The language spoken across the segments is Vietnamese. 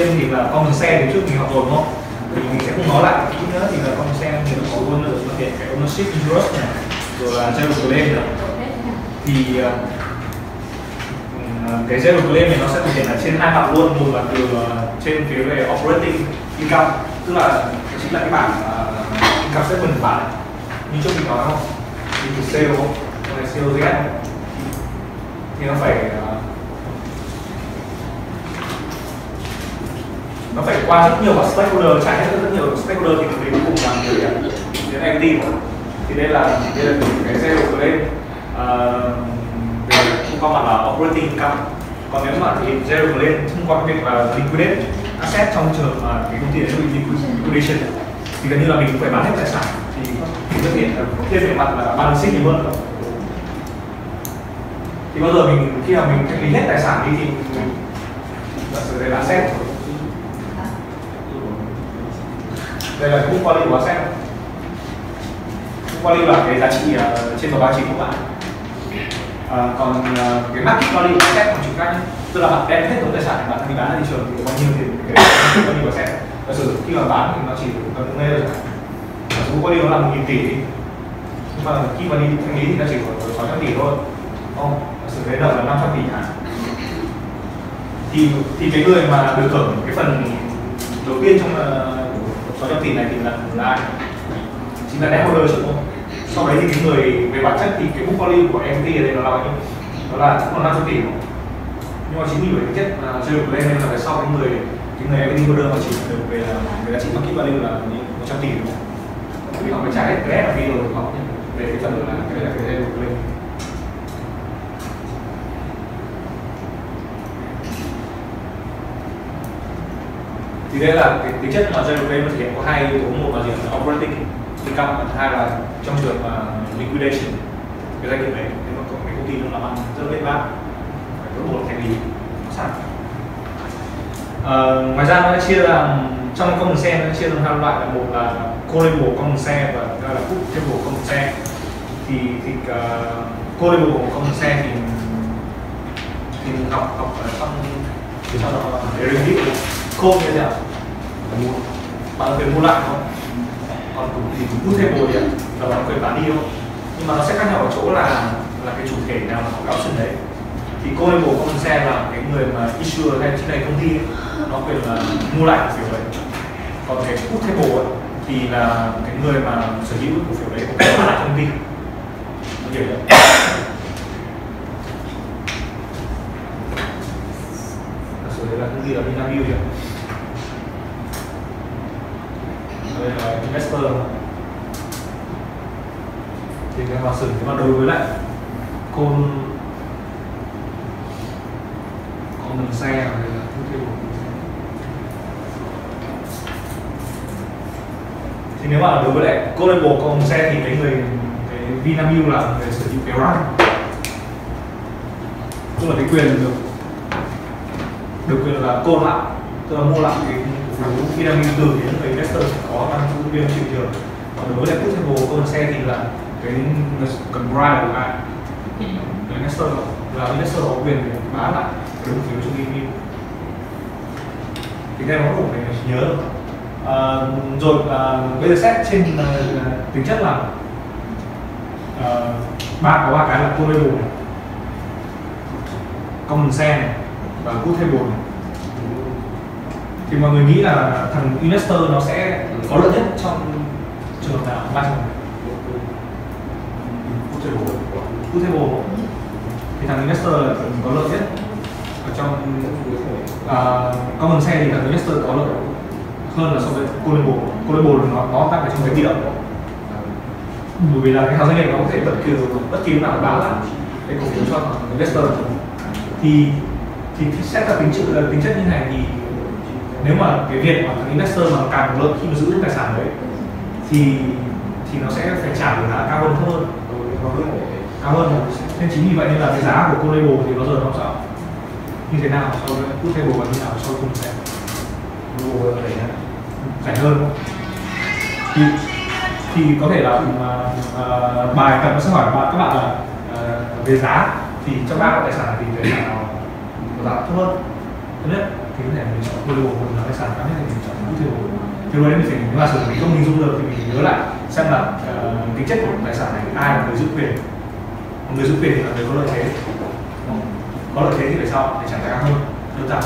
tiên thì là common sense thì trước mình học rồi đúng không? Thì mình sẽ không nói lại chút nữa, thì là common sense thì nó có luôn được nó hiện cái ownership interest này, rồi là zero claim nữa. Thì cái zero claim này nó sẽ thể hiện ở trên hai mặt luôn, một là từ trên phía về operating income, tức là chính là cái bảng income statement của bạn như trước mình nói không? Thì từ sale không? Này COGS thì nó phải qua rất nhiều stakeholder, trải hết rất nhiều stakeholder thì mình cuối cùng làm đến equity rồi. Thì đây là cái zero claim về thông qua mặt là operating income. Còn nếu mà thì zero claim thông qua cái việc là liquidate asset trong trường hợp mà cái công ty đấy bị liquidation thì gần như là mình cũng phải bán hết tài sản, thì xuất hiện thêm về mặt là balance sheet nhiều hơn nữa. Thì bao giờ khi mà mình thanh lý hết tài sản đi thì mình giả sử đây là asset, đây là book value của asset. Book value là cái giá trị trên tờ báo chí của bạn. Còn cái market value của asset còn chịu cách, tức là bạn đem hết tổng tài sản bạn đi bán ra thị trường thì bao nhiêu tiền cái book value của asset. Giả sử khi mà bán thì nó chỉ cần nghe rồi. Book value nó là 1.000 tỷ, nhưng mà khi mà đi thanh lý thì nó chỉ có 600 tỷ thôi. Không, giả sử đấy nợ là 500 tỷ hả? Thì cái người mà được hưởng cái phần đầu tiên trong 600 tỷ này thì là ai? Chính là shareholder chứ không? Sau đấy thì cái người về bản chất thì cái book value của equity ở đây nó là bao nhiêu? Nó là cũng còn 500 tỷ không? Nhưng mà chính vì vậy chất là chưa được lên nên là sau cái người equity holder mà chỉ được về là giá trị market value là 100 tỷ đúng không? Vì họ phải trả hết cái rest là vì rồi họ về cái phần là cái này phải được lên. Thì đây là cái tính chất mà zero claim nó thể hiện có hai yếu tố, một là gì là operating income, hai là trong trường mà liquidation cái doanh nghiệp đấy nếu mà cái công ty nó làm ăn rất là bết bát phải có một thành lý sẵn. Ngoài ra nó chia ra trong common sense nó chia ra hai loại, là một là callable common sense và thứ hai là puttable common sense. Thì callable common sense thì mình học ở trong đó để review call như thế nào, bạn có thể mua lại không? Còn thì puttable thì là bạn có thể bán đi không? Nhưng mà nó sẽ khác nhau ở chỗ là cái chủ thể nào mà có cái option đấy. Thì callable common sense là cái người mà issuer hay chính là công ty ấy, nó quyền là mua lại cổ phiếu đấy. Còn cái puttable thì là cái người mà sở hữu cổ phiếu đấy có thể bán lại cho công ty. Nó hiểu không? Đây là công ty là Vinamilk kìa. Đây là investor. Thì cái mà xử lý mà đối với lại common share này là thì nếu mà đối với lại callable common share thì cái Vinamilk là người sở hữu cái right, tức là cái quyền được quyền là call lại, tức là mua lại cái cổ phiếu Vinamilk từ những người investor sẽ có năng suất viên thị trường. Còn đối với lại puttable common share thì là cái cần buy của ai, investor là investor có quyền để bán lại cái cổ phiếu trong Vinamilk. Thì cái này nó cũng phải nhớ được. Rồi bây giờ xét trên tính chất là có ba cái là callable này, common share này và puttable này. Thì mọi người nghĩ là thằng investor nó sẽ có lợi nhất trong trường hợp nào? Ba trường hợp puttable thì thằng investor là có lợi nhất ở trong common share thì thằng investor có lợi hơn là so với callable. Callable nó tăng ở trong cái bị động, bởi vì là cái doanh nghiệp nó có thể bất kỳ lúc nào báo lại cái cổ phiếu cho investor. Thì xét ra tính chất như này thì nếu mà cái việc mà investor mà càng lợi khi mà giữ tài sản đấy thì nó sẽ phải trả cái giá cao hơn cao hơn. Nên chính vì vậy nên là cái giá của callable thì nó giờ nó sẽ như thế nào so với puttable và như nào so với common share, rẻ hơn. Thì có thể là bài tập nó sẽ hỏi các bạn là về giá thì trong ba loại tài sản thì cái nào giá thấp hơn. Thứ nhất thì có thể mình chọn callable hoặc là tài sản cao nhất thì mình chọn putable. Thì lúc đấy mình phải, nếu mà mình không hình dung được thì mình nhớ lại xem là tính chất của tài sản này ai là người giữ quyền. Người giữ quyền thì là người có lợi thế, có lợi thế thì phải sao để trả giá cao hơn, đơn giản.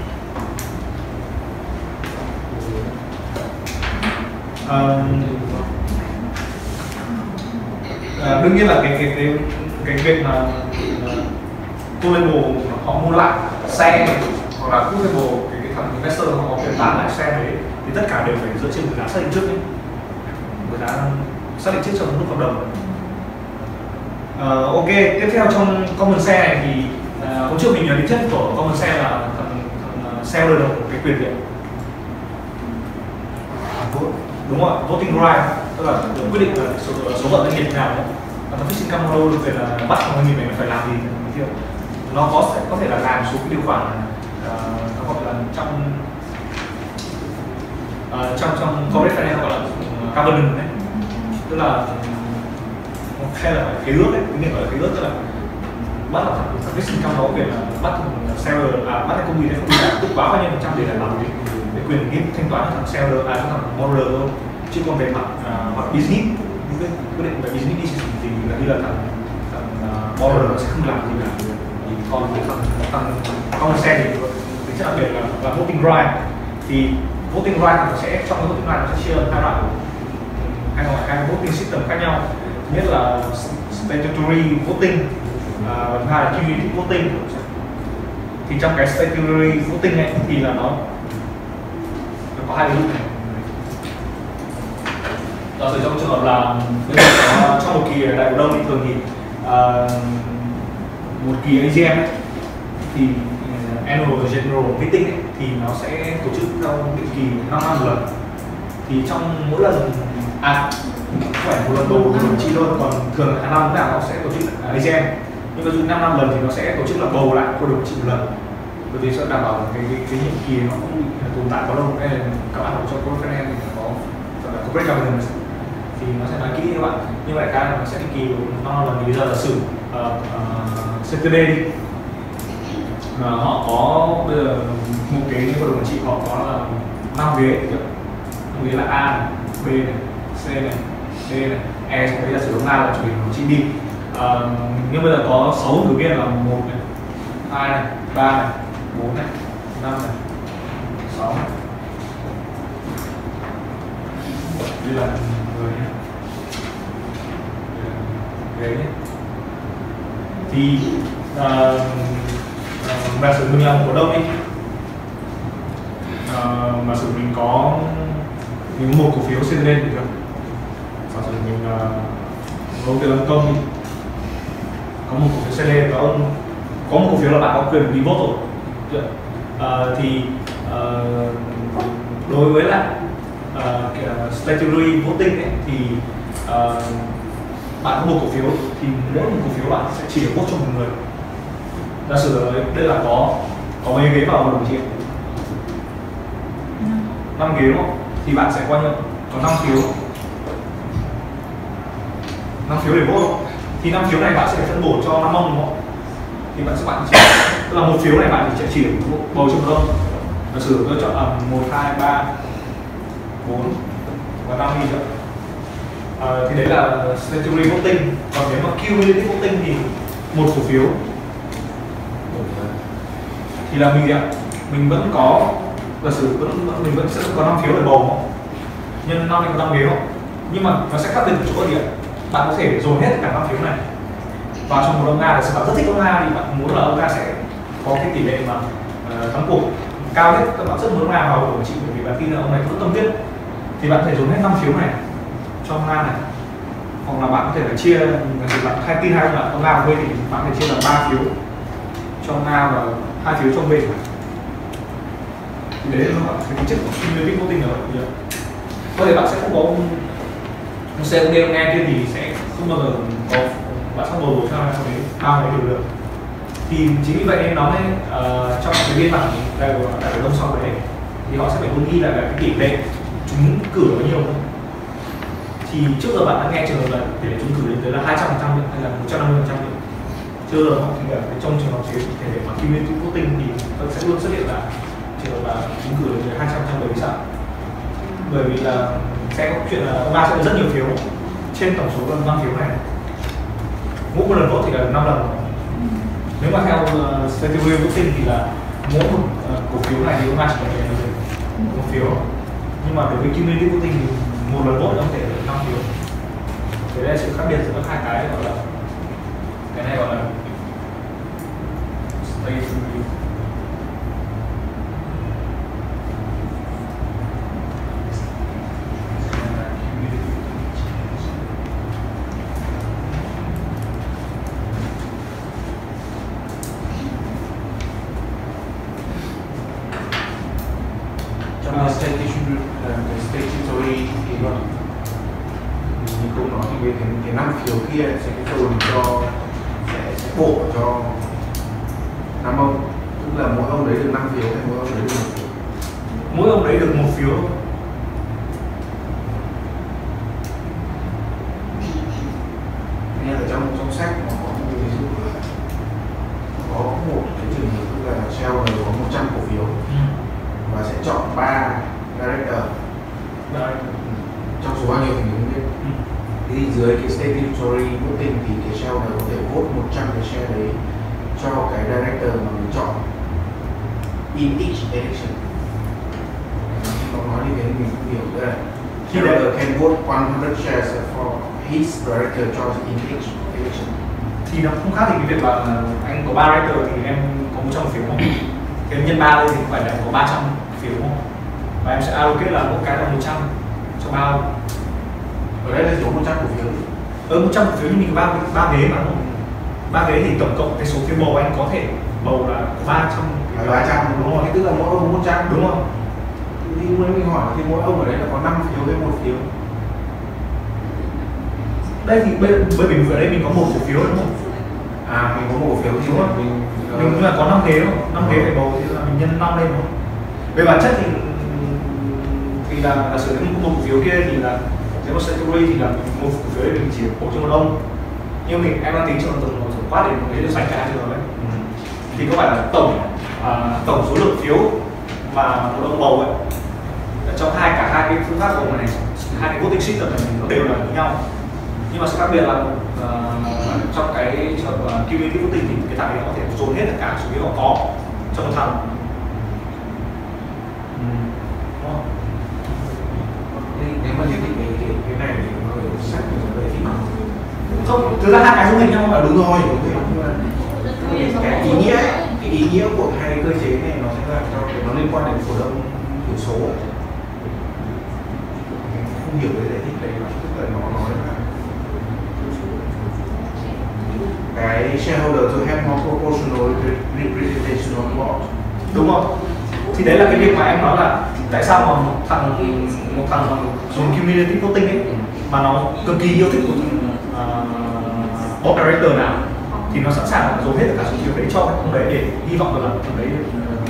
Đương nhiên là cái việc mà callable họ mua lại xe hoặc là putable cái thằng investor họ có quyền bán lại xe đấy thì tất cả đều phải dựa trên một giá xác định trước nhé, một giá xác định trước trong lúc hợp đồng. Ok, tiếp theo trong common share này thì hôm trước mình nhớ tính chất của common share là thằng seller được cái quyền điện, đúng rồi, voting right, tức là quyết định là số phận doanh nghiệp thế nào đấy. Và nó fixed income model được là bắt doanh nghiệp này phải làm gì thì nó có thể là làm số cái điều khoản nó gọi là trong corporate finance gọi là covenant đấy, tức là hay là cái ước đấy, cái gọi là cái ước, tức là bắt là thằng fixed income nó có quyền là bắt seller bắt cái công ty đấy không bị tức báo bao nhiêu % để làm cái quyền nghiêm thanh toán cho thằng seller cho thằng borrower thôi, chứ còn về mặt business quyết định về business decision thì là như là thằng borrower nó sẽ không làm gì cả. Thì còn thằng common share thì tính chất đặc biệt là voting right, thì voting right nó sẽ trong cái voting right nó sẽ chia hai loại, hai voting system khác nhau. Thứ nhất là statutory voting và thứ hai là cumulative voting. Thì trong cái statutory voting này thì là nó có hai cái lúc này. Giả sử trong trường hợp là trong một kỳ đại cổ đông thì thường thì một kỳ AGM ấy, thì annual general meeting ấy, thì nó sẽ tổ chức theo định kỳ 5 năm một lần. Thì trong mỗi lần không phải một lần bầu của đồng chí thôi, còn thường hàng năm nào nó sẽ tổ chức AGM, nhưng mà dù 5 năm lần thì nó sẽ tổ chức là bầu lại của đồng chí một lần, bởi vì sẽ đảm bảo cái nhiệm kỳ nó không bị tồn tại quá lâu. Đây là các bạn học trong corporate finance thì có corporate governance thì nó sẽ nói kỹ các bạn, nhưng mà đại khái là nó sẽ định kỳ 5 năm lần. Thì bây giờ là sử CTD đi, họ có bây giờ một cái hội đồng quản trị họ có là 5 ghế, 5 ghế là A này, B này, C này, D này, E, bây giờ sử dụng A là chủ tịch quản trị đi. Nhưng bây giờ có 6 ứng cử viên là 1 này, 2 này, 3 này, 4 này, 5 này, 6 này. Đây là người nhé, ghế nhé. Thì giả sử mình là một cổ đông đi, mà sử mình có một cổ phiếu CTD thì được. Giả sử mình có tiền làm công đi, có một cổ phiếu CTD và ông có một cổ phiếu là bạn có quyền đi vote rồi. Thì đối với lại statutory voting ấy, thì bạn có một cổ phiếu thì mỗi một cổ phiếu bạn sẽ chỉ được vote cho một người. Giả sử đây là có mấy ghế vào hội đồng quản trị, 5 ghế đúng không? Thì bạn sẽ coi như có 5 phiếu, 5 phiếu để vote. Thì 5 phiếu này bạn sẽ phân bổ cho 5 ông đúng không? Thì bạn sẽ tức là một phiếu này bạn chỉ được bầu cho một ông. Giả sử tôi chọn 1, 2, 3, 4 và 5 đi nữa. Thì đấy là statutory voting. Còn nếu mà cumulative voting thì một cổ phiếu thì là mình vẫn có, giả sử mình vẫn sẽ có 5 phiếu để bầu không? Nhân 5 có 5 ghế không? Nhưng mà nó sẽ khác biệt ở chỗ gì ạ? Bạn có thể dồn hết cả 5 phiếu này vào trong một ông A, để bạn rất thích ông A thì bạn muốn là ông A sẽ có cái tỷ lệ mà thắng cuộc cao nhất, các bạn rất muốn ông A vào của chị bởi vì bạn tin là ông này rất tâm huyết, thì bạn có thể dồn hết 5 phiếu này cho ông A này. Hoặc là bạn có thể là chia, bạn hay tin hai ông A và B thì bạn có thể chia là 3 phiếu cho ông A và 2 phiếu cho ông B. Thì đấy là cái tính chất của cumulative voting rồi. Có thể bạn sẽ không có một C, D, E kia thì sẽ không bao giờ có bạn sắp bầu cho bao đấy được. Thì chính vì vậy nên nó mới trong cái biên bản đại cổ đông sau đấy thì họ sẽ phải ghi là cái tỷ lệ trúng cử bao nhiêu. Thì trước giờ bạn đã nghe trường hợp là tỷ lệ trúng cử đến tới là 200% hay là 150% chưa rồi không? Thì trong trường hợp chế tỷ lệ mà cumulative voting thì nó sẽ luôn xuất hiện là trường hợp là trúng cử được 270 sẵn, bởi vì là sẽ có chuyện là ông ba sẽ được rất nhiều phiếu trên tổng số lần 5 phiếu này. Mỗi một lần vote thì là 5 lần. Nếu mà theo Statistical Voting thì là mỗi một cổ phiếu này thì ông ba chỉ có thể được một phiếu, nhưng mà đối với Cumulative Voting thì một lần vote ông có thể được 5 phiếu. Thế đây là sự khác biệt giữa hai cái gọi là cái này gọi là Statistical. Statutory thì như cô nói thì cái 5 phiếu kia sẽ dồn cho sẽ bổ cho 5 ông, tức là mỗi ông lấy được 5 phiếu hay mỗi ông lấy được 1 phiếu? Mỗi ông lấy được 1 phiếu. Nghe ở trong sách nó có một ví dụ là có một cái trường hợp tức là shareholder có 100 cổ phiếu và sẽ chọn 3 director. Trong số bao nhiêu thì mình không biết. Thì dưới cái statutory voting thì cái shareholder có thể vote 100 cái share đấy cho cái director mà mình chọn in each election. Nó nói như thế mình cũng hiểu đây. Shareholder can vote 100 shares for his director choice in each election. Thì nó không khác thì cái việc là anh có 3 director thì em có 100 phiếu không? Thì em nhân 3 lên thì phải là có 300 phiếu không? Và em sẽ allocate là mỗi cái là 100 cho 3 ông. Ở đây là số 100 cổ phiếu. 100 cổ phiếu nhưng mình có 3 ghế mà đúng không? 3 ghế thì tổng cộng cái số phiếu bầu anh có thể bầu là 300. 300 đúng rồi, tức là mỗi ông 100 đúng không? Thì lúc mình hỏi thì mỗi ông ở đây là có 5 phiếu hay 1 phiếu? Đây thì bởi vì ở đây mình có 1 cổ phiếu đúng không? À, mình có 1 cổ phiếu thì đúng không? Mình là có 5 ghế đúng không? 5 ghế phải bầu thì là mình nhân 5 lên đúng không? Về bản chất thì là sử dụng một cổ phiếu kia thì là nếu mà statutory thì là một cổ phiếu mình chỉ bổ cho một ông, nhưng em đang tính cho một tổng quát để mình lấy được sạch cả trường hợp đấy. Thì có phải là tổng số lượng phiếu mà một ông bầu ấy trong cả hai cái phương pháp bầu này, hai cái voting system này nó đều là như nhau, nhưng mà sự khác biệt là trong cái cumulative voting thì cái thằng ấy có thể dồn hết tất cả số phiếu họ có trong một thằng. Nếu mà như cái này thì nó phải sách về thì không, thực ra hai cái giống hệt nhau mà. Đúng rồi, cái ý nghĩa của hai cơ chế này nó sẽ là cho nó liên quan đến cổ đông thiểu số. Không hiểu cái giải thích đấy lắm, tức là nó nói là cái shareholder to have more proportional representation on board. Đúng không? Thì đấy là cái việc mà em nói là tại sao mà một thằng dùng cumulative voting ấy mà nó cực kỳ yêu thích một board director nào thì nó sẵn sàng dồn hết tất cả số phiếu đấy cho cái ông đấy để hy vọng là ông đấy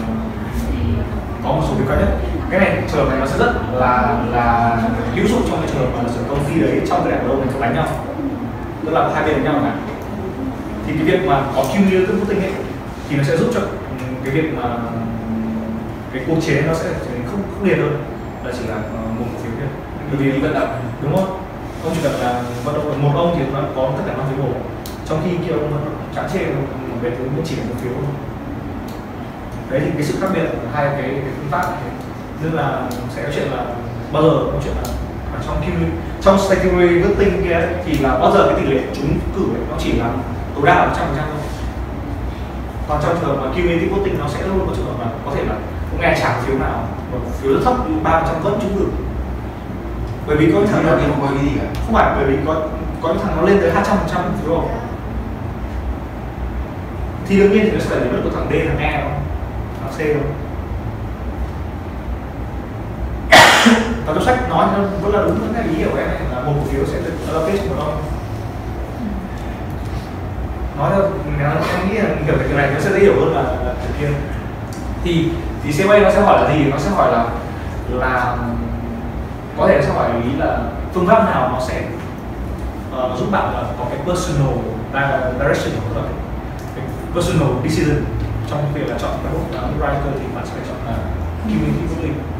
có một số phiếu cao nhất. Cái này trường hợp này nó sẽ rất là hữu dụng trong cái trường hợp mà sở công ty đấy trong cái đại hội này đánh nhau, tức là hai bên đánh nhau cả. Thì cái việc mà có cumulative voting ấy thì nó sẽ giúp cho cái việc mà cái cuộc chế nó sẽ trở nên không liền hơn là chỉ là một cổ phiếu kia, bởi vì vận động đúng không? Ông chỉ cần là vận động một ông thì nó có tất cả 5 phiếu bầu, trong khi kia ông chán chê về thứ chỉ một phiếu. Đấy thì cái sự khác biệt của hai cái phương pháp này, nên là sẽ có chuyện là bao giờ có chuyện là trong statutory voting kia ấy, thì là bao giờ cái tỷ lệ trúng cử ấy, nó chỉ là tối đa là 100% thôi. Còn trong trường hợp mà cumulative voting nó sẽ luôn có trường hợp là có thể là cũng nghe chẳng phiếu nào một phiếu rất thấp 3% vẫn trúng cử, bởi vì có những thằng nó không có cái gì cả. Không phải, bởi vì có những thằng nó lên tới 200% phiếu bầu thì đương nhiên thì nó sẽ là điểm của thằng D, thằng E không, thằng C không. Và trong sách nói nó vẫn là đúng cái ý hiểu của em ấy, là một cổ phiếu sẽ được allocate cho một ông. Nói theo em nghĩ là kiểu cái này nó sẽ dễ hiểu hơn là cái kia. Thì CMA nó sẽ hỏi là gì? Nó sẽ hỏi là có thể nó sẽ hỏi ý là phương pháp nào nó sẽ giúp bạn là có cái personal direction của cái personal decision trong việc là chọn cái book writer thì bạn sẽ chọn là community voting.